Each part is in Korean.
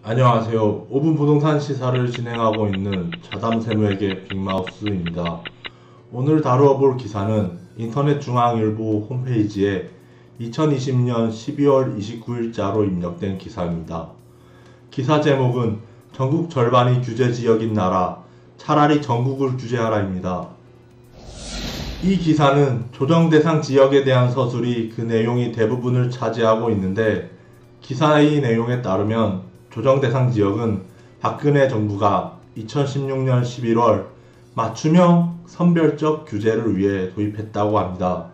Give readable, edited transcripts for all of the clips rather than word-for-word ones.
안녕하세요. 5분 부동산 시사를 진행하고 있는 자담세무에게 빅마우스입니다. 오늘 다루어 볼 기사는 인터넷중앙일보 홈페이지에 2020년 12월 29일자로 입력된 기사입니다. 기사 제목은 전국 절반이 규제지역인 나라, 차라리 전국을 규제하라입니다. 이 기사는 조정대상 지역에 대한 서술이 그 내용이 대부분을 차지하고 있는데, 기사의 내용에 따르면 조정대상 지역은 박근혜 정부가 2016년 11월 맞춤형 선별적 규제를 위해 도입했다고 합니다.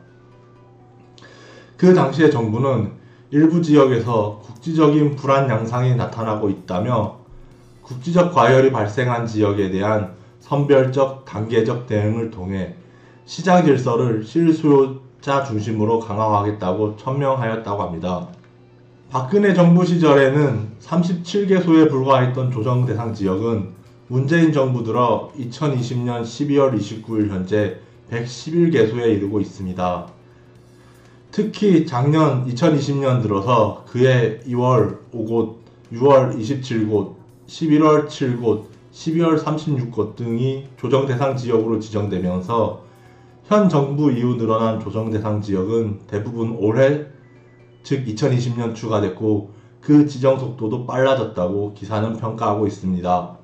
그 당시의 정부는 일부 지역에서 국지적인 불안 양상이 나타나고 있다며 국지적 과열이 발생한 지역에 대한 선별적 단계적 대응을 통해 시장 질서를 실수요자 중심으로 강화하겠다고 천명하였다고 합니다. 박근혜 정부 시절에는 37개소에 불과했던 조정대상 지역은 문재인 정부 들어 2020년 12월 29일 현재 111개소에 이르고 있습니다. 특히 작년 2020년 들어서 그해 2월 5곳, 6월 27곳, 11월 7곳, 12월 36곳 등이 조정대상 지역으로 지정되면서 현 정부 이후 늘어난 조정대상 지역은 대부분 올해 즉 2020년 추가됐고 그 지정 속도도 빨라졌다고 기사는 평가하고 있습니다.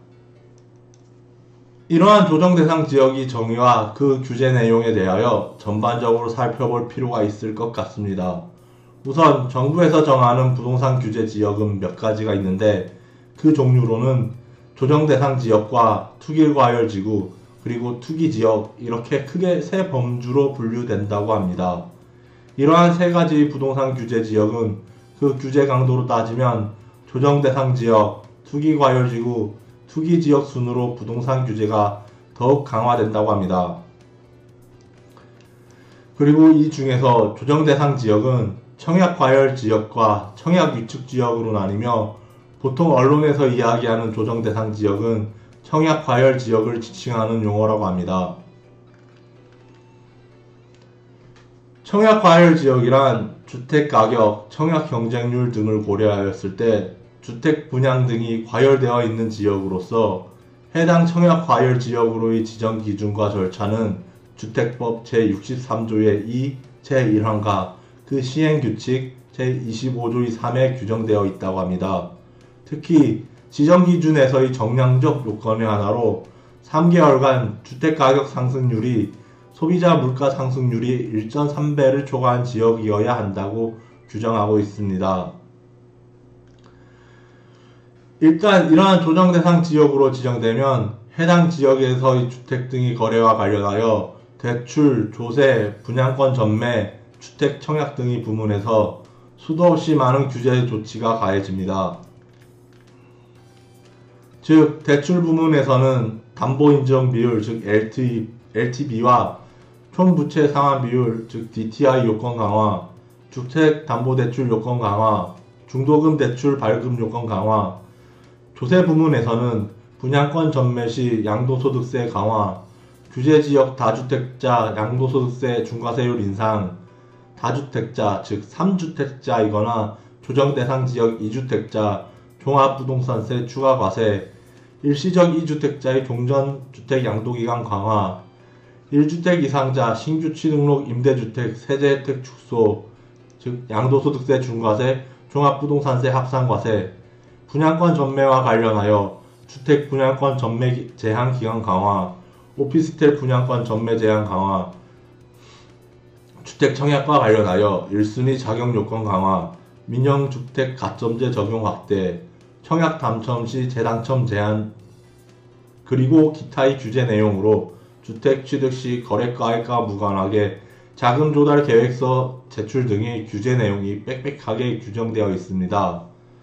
이러한 조정대상 지역의 정의와 그 규제 내용에 대하여 전반적으로 살펴볼 필요가 있을 것 같습니다. 우선 정부에서 정하는 부동산 규제 지역은 몇 가지가 있는데, 그 종류로는 조정대상 지역과 투기과열지구 그리고 투기지역 이렇게 크게 세 범주로 분류된다고 합니다. 이러한 세 가지 부동산 규제 지역은 그 규제 강도로 따지면 조정대상 지역, 투기과열지구, 투기지역 순으로 부동산 규제가 더욱 강화된다고 합니다. 그리고 이 중에서 조정대상 지역은 청약과열지역과 청약위축지역으로 나뉘며, 보통 언론에서 이야기하는 조정대상 지역은 청약과열지역을 지칭하는 용어라고 합니다. 청약과열지역이란 주택가격, 청약경쟁률 등을 고려하였을 때 주택 분양 등이 과열되어 있는 지역으로서 해당 청약과열지역으로의 지정 기준과 절차는 주택법 제63조의 2, 제1항과 그 시행규칙 제25조의 3에 규정되어 있다고 합니다. 특히 지정기준에서의 정량적 요건의 하나로 3개월간 주택가격 상승률이 소비자 물가 상승률이 1.3배를 초과한 지역이어야 한다고 규정하고 있습니다. 일단 이러한 조정대상 지역으로 지정되면 해당 지역에서의 주택 등의 거래와 관련하여 대출, 조세, 분양권 전매, 주택 청약 등의 부문에서 수도 없이 많은 규제 조치가 가해집니다. 즉, 대출 부문에서는 담보인정 비율, 즉 LTV와 총부채 상환 비율, 즉 DTI 요건 강화, 주택담보대출 요건 강화, 중도금 대출 발급 요건 강화, 조세 부문에서는 분양권 전매 시 양도소득세 강화, 규제지역 다주택자 양도소득세 중과세율 인상, 다주택자 즉 3주택자이거나 조정대상 지역 2주택자 종합부동산세 추가과세, 일시적 2주택자의 종전주택 양도기간 강화, 1주택 이상자 신규 취등록 임대주택 세제 혜택 축소, 즉 양도소득세 중과세, 종합부동산세 합산과세, 분양권 전매와 관련하여 주택 분양권 전매 제한 기간 강화, 오피스텔 분양권 전매 제한 강화, 주택 청약과 관련하여 1순위 자격 요건 강화, 민영주택 가점제 적용 확대, 청약 당첨 시 재당첨 제한, 그리고 기타의 규제 내용으로 주택 취득 시 거래가액과 무관하게 자금 조달 계획서 제출 등의 규제 내용이 빽빽하게 규정되어 있습니다.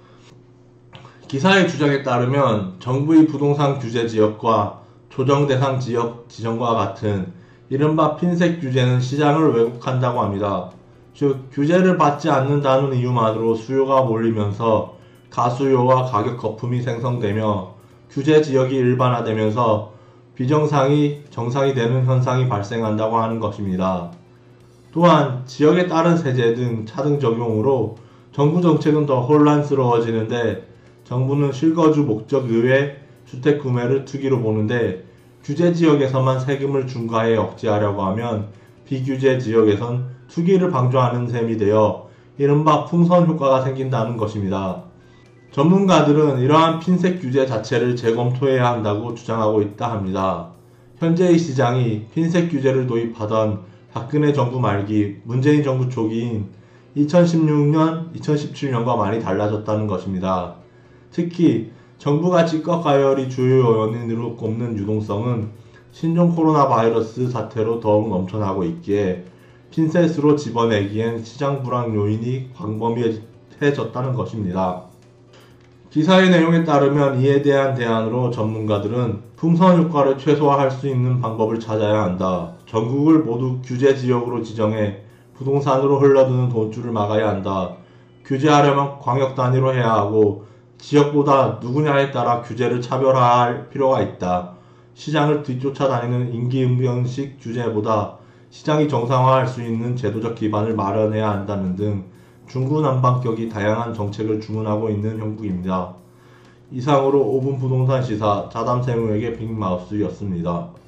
기사의 주장에 따르면 정부의 부동산 규제 지역과 조정대상 지역 지정과 같은 이른바 핀셋 규제는 시장을 왜곡한다고 합니다. 즉, 규제를 받지 않는다는 이유만으로 수요가 몰리면서 가수요와 가격 거품이 생성되며 규제 지역이 일반화되면서 비정상이 정상이 되는 현상이 발생한다고 하는 것입니다. 또한 지역에 따른 세제 등 차등 적용으로 정부 정책은 더 혼란스러워지는데 정부는 실거주 목적 의외 주택 구매를 투기로 보는데 규제 지역에서만 세금을 중과해 억제하려고 하면 비규제 지역에선 투기를 방조하는 셈이 되어 이른바 풍선 효과가 생긴다는 것입니다. 전문가들은 이러한 핀셋 규제 자체를 재검토해야 한다고 주장하고 있다 합니다. 현재의 시장이 핀셋 규제를 도입하던 박근혜 정부 말기 문재인 정부 초기인 2016년, 2017년과 많이 달라졌다는 것입니다. 특히 정부가 찌꺼가열이 주요 원인으로 꼽는 유동성은 신종 코로나 바이러스 사태로 더욱 넘쳐나고 있기에 핀셋으로 집어내기엔 시장 불황 요인이 광범위해졌다는 것입니다. 기사의 내용에 따르면 이에 대한 대안으로 전문가들은 풍선 효과를 최소화할 수 있는 방법을 찾아야 한다. 전국을 모두 규제 지역으로 지정해 부동산으로 흘러드는 돈줄을 막아야 한다. 규제하려면 광역 단위로 해야 하고 지역보다 누구냐에 따라 규제를 차별화할 필요가 있다. 시장을 뒤쫓아다니는 임기응변식 규제보다 시장이 정상화할 수 있는 제도적 기반을 마련해야 한다는 등 중구난방격이 다양한 정책을 주문하고 있는 형국입니다. 이상으로 5분 부동산 시사 자담세무에게 빅마우스였습니다.